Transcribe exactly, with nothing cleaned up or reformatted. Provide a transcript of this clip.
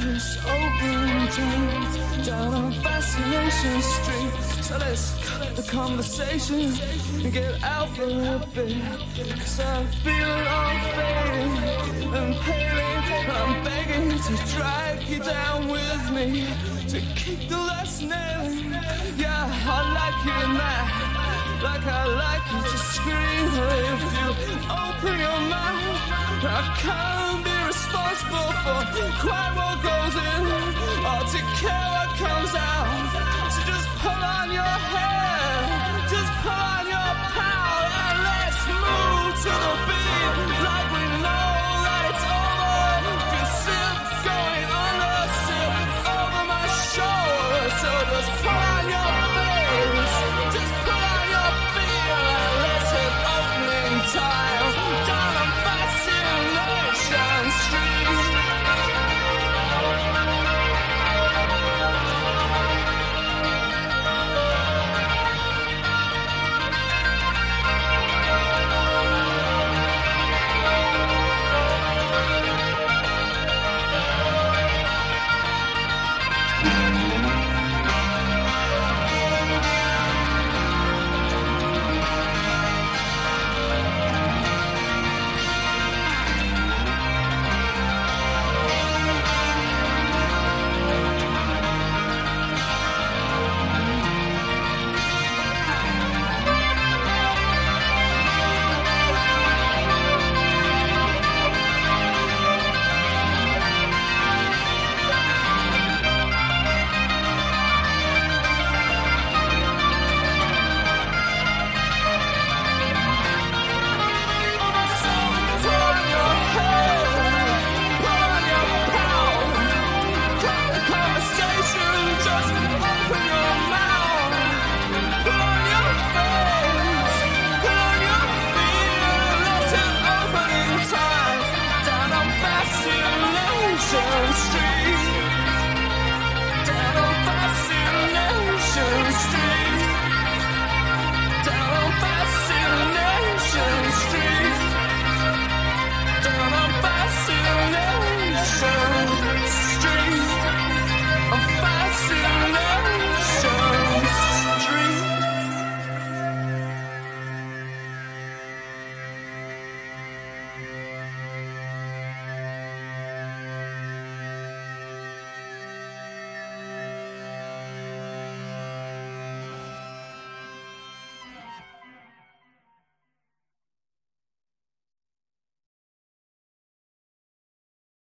it's open tongue down on Fascination Street. So let's cut the conversation and get out for a bit. Cause I feel it all fading and paling. I'm begging to drag you down with me, to kick the last nail in. Yeah, I like it now, like I like you to scream. If you open your mouth, I can't be responsible for quite what goes in, or to care what comes out.